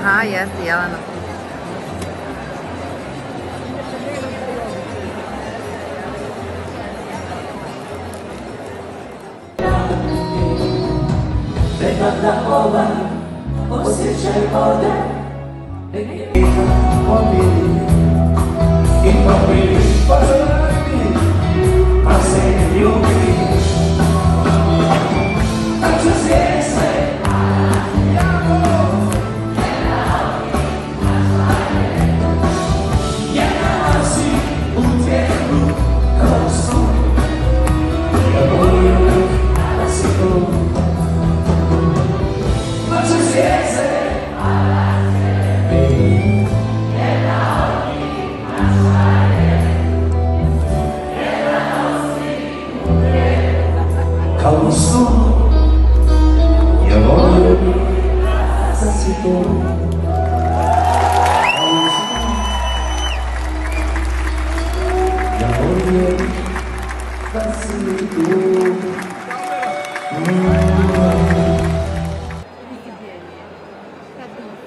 Aha, jeste, Jelena. Nekada ovaj osjećaj vode i pobili pa zaradi, pa se ljubi. Tačno svijese ja nalazi u tijelu kao su ja boju da si tu. Kao su, ja volim da si tu. Ja volim da si tu. Kad